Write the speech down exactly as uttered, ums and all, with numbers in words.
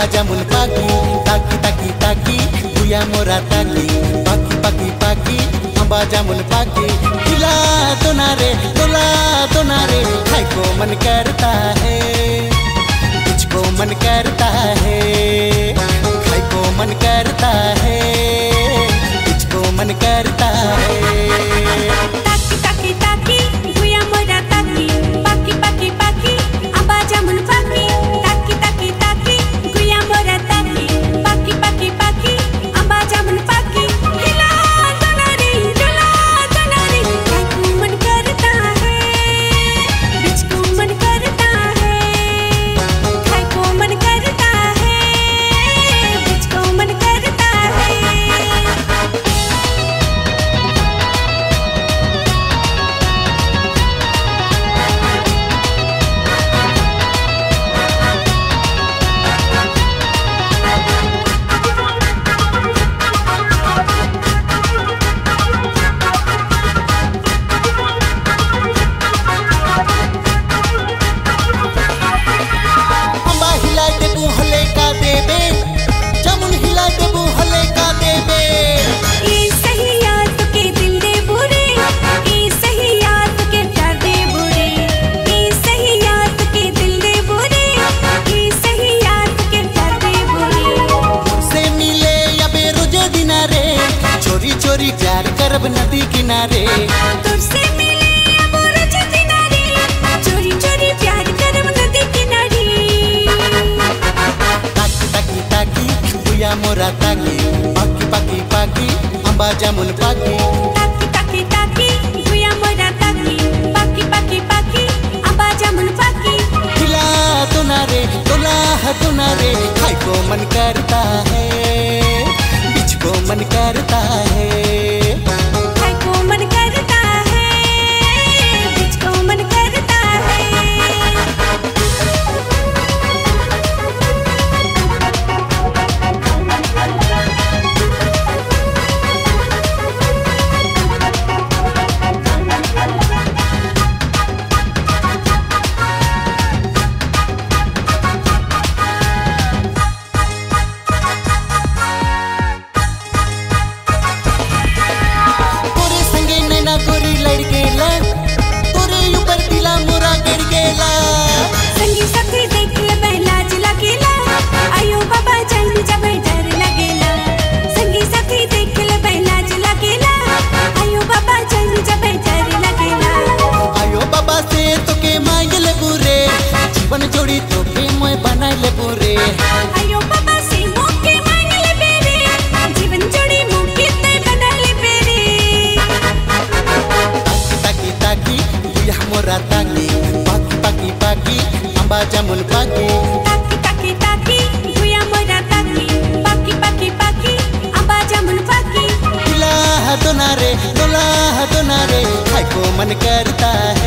जामुन पाकी ताकी ताकी ताकी भूया मोरा ताकी पाकी पाकी पाकी अम्बा जामुन पाकी हिला तो नारे डोला तो नारे खाई को मन करता है तुझको मन करता है खाई को मन करता है तुझको मन करता है ताकी ताकी ताकी भूया मोरा ताकी पाकी पाकी पाकी अम्बा जामुन पाकी ताकी ताकी ताकी भूया मोरा ताकी पाकी पाकी पाकी अम्बा जामुन पाकी हिला तो नारे डोला तो नारे खाई को मन करता है तुझको मन करता है खाई को मन करता है तुझको मन करता है अम्बा हिला देबू हले का देबे जामुन हिला देबू हले का देबे ई सही याद के दिल दे बुरे ई सही याद के प्यार दे बुरे ई सही याद के दिल दे बुरे ई सही याद के प्यार दे बुरे से मिले या बेरोजे दिनारे चोरी चोरी प्यार करब नदी किनारे तुझसे मिले अब रोज किनारे चोरी चोरी प्यार करब नदी किनारे ताकी ताकी ताकी भूया मोरा ताकी पाकी पाकी पाकी अम्बा जामुन पाकी ताकी ताकी ताकी भूया मोरा ताकी पाकी पाकी पाकी अम्बा जामुन पाकी हिला तो नारे डोला तो नारे खाई को मन करता है तुझको मन करता है खाई को मन करता है तुझको मन करता है तोरे संगे नैना गोरी लड़ गेला तोरे ऊपर दिला मोरा गड़ गेला संगी साथी देख ले बहला जिला गेला आयो बाबा जान जब डर लगेला संगी साथी देख ले बहला जिला गेला आयो बाबा जान जब डर लगेला आयो बाबा से तो के मांग ले बुरे जीवन जोड़ी तो के मोय बनाए ले बुरे आयो बाबा से मौके मांग ले बेरे जीवन जोड़ी मौके ते बना ले बेरे ताकी ताकी भूया मोरा ताकी पाकी पाकी पाकी अम्बा जामुन पाकी ताकी ताकी ताकी भूया मोरा ताकी पाकी पाकी पाकी अम्बा जामुन पाकी हिला तो नारे डोला तो नारे खाई को मन करता